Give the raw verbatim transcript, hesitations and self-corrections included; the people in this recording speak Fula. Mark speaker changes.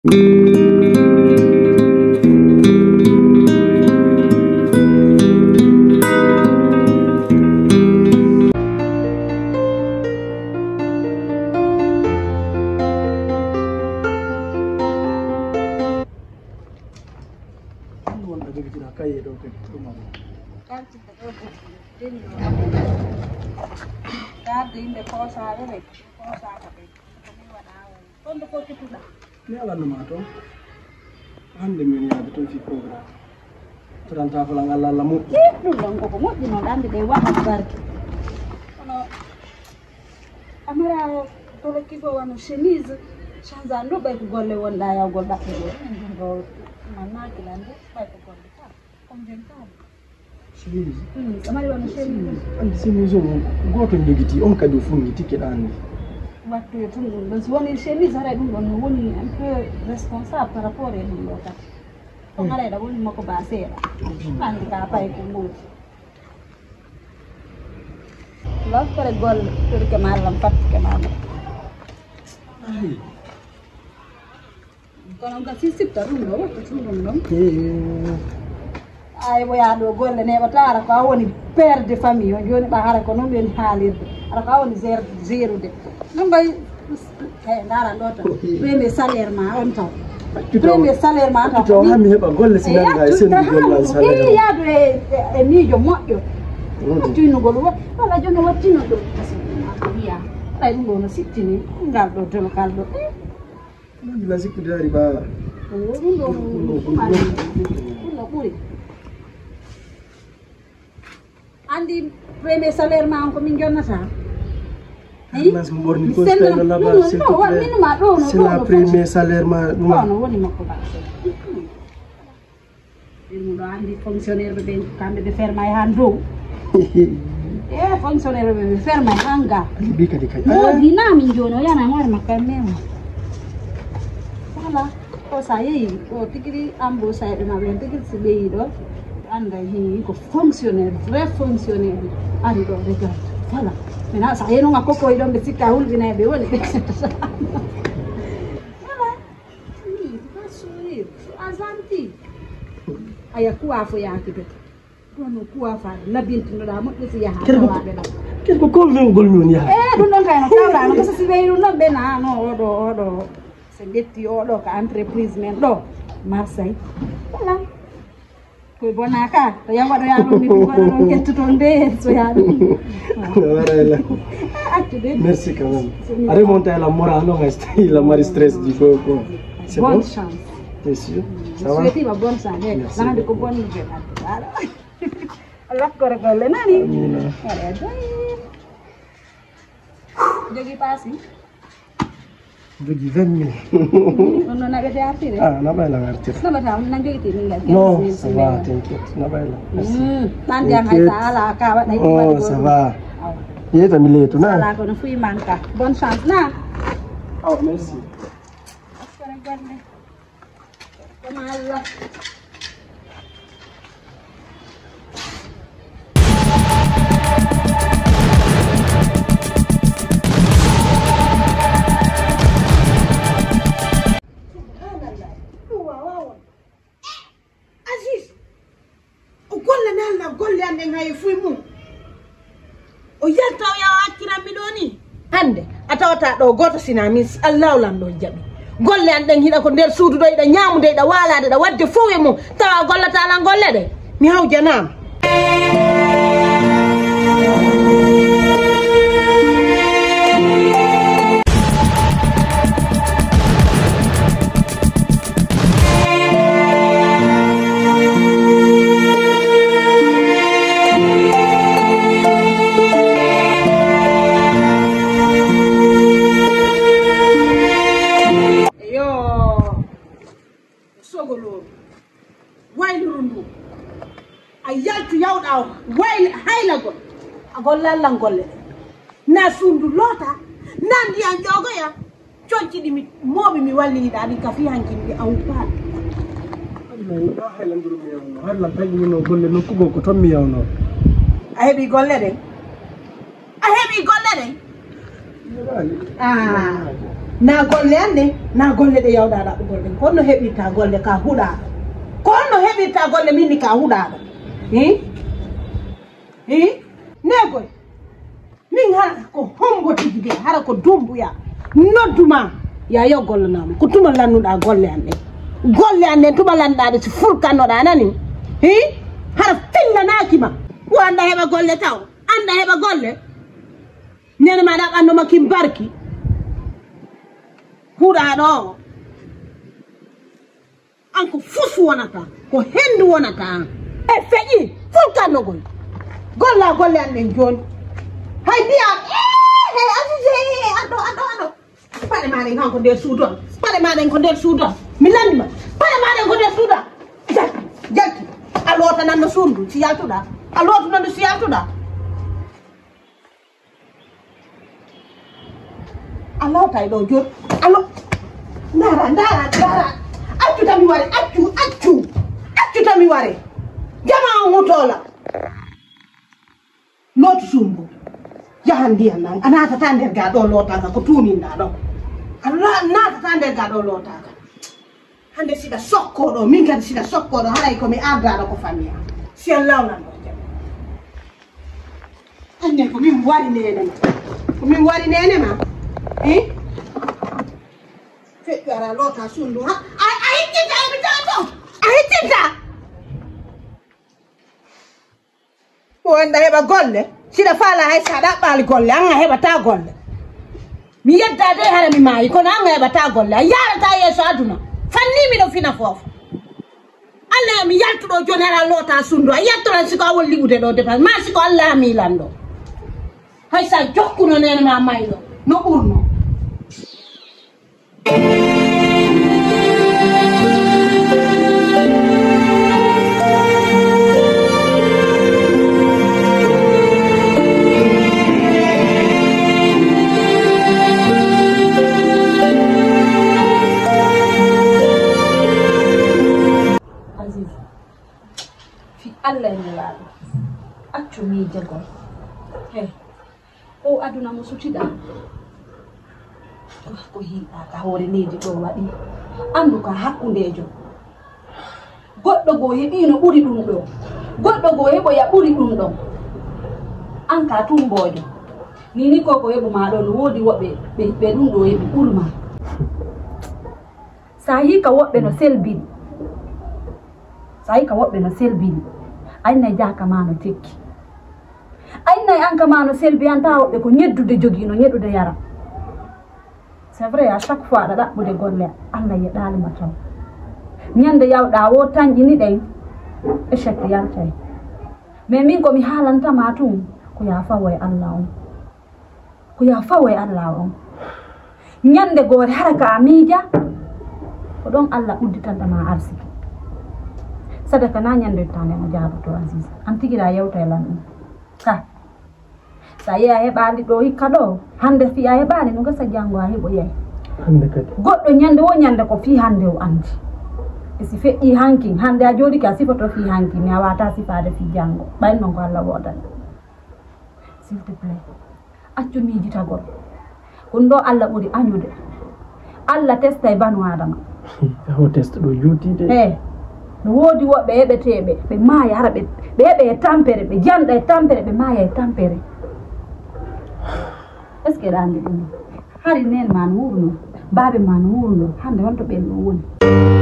Speaker 1: Ande men ya betul fi program. Teranta fala ngalla lamu.
Speaker 2: Itu dong kok mo di non ande de wa barki. Ono amara to le kibo wano chemise chanza ndo bay ko golle wonda ya gol bakke do. Ngo manna kilande bay ko golle ta. Comme den ta.
Speaker 1: Chemise.
Speaker 2: Hmm, amari wano chemise.
Speaker 1: Ande chemise mo goto njogiti on kadi fungi ticket ande.
Speaker 2: Waktu itu dan suami chemise ada dum don woni un peu responsable par rapport à dum lota. On ala da woni mako basera. Andi ka pay ko mut. Laf pare gol tur ke malam pat ke malam.
Speaker 1: Ai.
Speaker 2: Kono ga sisip ta dum do wato dum dum.
Speaker 1: Eh.
Speaker 2: Ay boya do golle ne batara ko woni père de famille on joni ba hara ko non ben halirde. Ara ka woni zero zero de. Nambay eh ndara dota premier salaire ma on taw premier salaire ma taw
Speaker 1: to hami heba golle sinanga e sendi golle salaire
Speaker 2: e yaado e miijo moƴƴo tinu gol wala jono wattino do biya ay dum no sittini ngal do to kal do
Speaker 1: non la sikku dari ba
Speaker 2: dum do no buri andi premier salaire ma ko min jonnata.
Speaker 1: Mas mborni ko stay la base s'il te plaît. C'est la première salaire ma
Speaker 2: non non woni makko ba. Il mo andi fonctionnaire be ben kambe be ferma e hando. Eh fonctionnaire be ferma e hanga.
Speaker 1: Bi kadi kay.
Speaker 2: Mo dina min jono yana ngor makka memo. Wala ko sayi ko tikiri ambo sayi na ben tikiri sibe do anda hi ko fonctionnaire vrai fonctionnaire ari do regarde. Voilà. Maintenant, ça y est, on a coco, il a mis ka hul vina be woni. Voilà. Ni, pas sourire. Azanti. Aya kuwa fo ya kibe. Kono kuwa fa la bintu no da mo desi ya ha wa be da.
Speaker 1: Kel ko ko ven gol non ya.
Speaker 2: Eh, dun don kay no kawra no so si be no be na no odo odo. Se getti odo ka entreprise men do Marseille. Voilà. Ko bonaka to ya wado ya do mi ko do ketto ton be so ya do.
Speaker 1: Merci quand même. À remonter la morale, non, la mari stress du coup. C'est
Speaker 2: bonne
Speaker 1: bon?
Speaker 2: Chance.
Speaker 1: T'es sûr?
Speaker 2: Ça va? Je souhaite ma bonne santé. Là, de bonne nouvelle. Allah korgole nani. Allez, jogi passi.
Speaker 1: Jogi vingt mille.
Speaker 2: Non avete artire?
Speaker 1: Ah, na bella artire.
Speaker 2: No, ma non jogi ti minga.
Speaker 1: Non, ça va, t'inquiète. Na bella.
Speaker 2: Hmm, tanti ang ay sala ka ba na ito.
Speaker 1: Oh, ça va. Ye ta mileto na.
Speaker 2: Sala ko na fui manka. Bonne chance na.
Speaker 1: Oh, merci.
Speaker 2: Korgole. Kamala.
Speaker 3: Golle ande ngay fuy mum o yalta o yawa akkira mi do ni hande atawata do goto sina min Allah lam do jabi golle ande hida ko der suudu do ida nyaamude ida walade da wadde fuwe mum tawa gollata lan golle de mi hawjanam golla lan golle na sundu lota nandi an jogo ya cionci di mi mobi mi walli da di kafi hanki di aw pa
Speaker 1: Allah hayla nduru mi yawno har la tagi no golle no kugo ko tom mi yawno
Speaker 3: a hebi golle de a hebi golle de ah na golle ande na golle de yawɗaɗa ɗo golle kono heɓirta golle ka huɗaɗo kono heɓirta golle minni ka huɗaɗo hi hi negoy min hara ko hombo tigi de hara ko dumbuya nodduma ya yo gollanama ko tuma lannuɗa golle an ɗe golle an ɗen tuma lanɗaɗe so furkannoɗa nani hi hara fillanakima wo anda heɓa golle taw anda heɓa golle nene maɗa ɓannoma kim barki huɗaɗo an ko fus wonata ko hendu wonata an e feƴi fulkannogoy golla golle an ɗen joni hay ndiyam e asise aɗo aɗo aɗo paɗe maɗen kanko nder suudu on paɗe maɗen ko nder suudu on mi landima paɗe maɗen ko nder suudu on jalti jalti a loota nanno suudu si yaltuɗa a lootu nanno si yaltuɗa a lawta e ɗo joni alo ndara ndara ndara accu tami ware accu accu accu tami ware jama on hutola lootu sumbo jahan ndiyan nan a natata nder ga ɗo lootaka ko tuninɗa ɗo a natata nder ga ɗo lootaka hande siɗa sokkoɗo min kadi siɗa sokkoɗo haray komi ardaɗo ko famille am si en lawnan ɗo jam anne ko min wari nenema ko min wari nenema i feƴƴu ara loota sundu ha a hiccinta eɓe tato a hiccinta o anda heɓa golle siɗa faala hay sa ɗaɓɓali golle an a heɓata golle mi yeddade hara mi maayi kono an a heɓata golle a yarata yeeso aduna fanni miɗo fina foof allah mi yaltuɗo joni hara loota sundu a yettoran siko a won liɓude ɗo dépense ma siko allah milan ɗo hay sa jokkuno nene ma mayɗo no ɓurno Allah ne laɗo accu miijegol he o aduna mo sutiɗa ko hiiɗaka hoore leydi ɗo waɗi andu ka hakkundejo goɗɗo goo heɓino ɓuri ɗum ɗo goɗɗo goo heɓoya ɓuri ɗum ɗon an ka tumbojo nini ko ko heɓuma ɗo no woodi woɓɓe ɓe ɗum ɗo heɓi ɓurma sa yi ka woɓɓe no selbini sa yi ka woɓɓe no selbini aynay jaka ma no tekki aynay an ka ma no selbi an ta woɓɓe ko ñeddude jogino ñeddude yara c'est vrai à chaque fois aɗa ɗaɓɓude golle allah yeɗalima taw ñande yawɗa wo tañƴini ɗen échec yaltay mais min komi haalantama tun ko ya fawo e allah on ko ya fawo e allah on ñande goore hara ka a miija ko ɗon allah ɓudditanɗama arsiki sadaka na ñande tane mo jaaboto Aziz an tigira yewta e lan ɗum ka sa yi a heɓali ɗo hikka ɗo hande fi a heɓali no gasa janggo a heɓo yey
Speaker 1: hande kadi
Speaker 3: goɗɗo ñande wo ñande ko fi hande o andi e si feƴƴi hanki hande a jooɗiki a sifoto fi hanki mi a wata sifade fi janggo ɓayn noon ko allah wodan s'il te plaît accu miijitagol kon ɗo allah ɓuri añude allah testa e banu adama
Speaker 1: o testa ɗo juutide
Speaker 3: e no woodi woɓɓe heɓeteɓe ɓe maaya hara ɓe ɓe heɓe e tampere ɓe janɗa e tampere ɓe maaya e tampere est ce que ɗa andi ɗum hari nen ma no wurno baaɓe ma no wurno hande wonto ɓen ɗo woni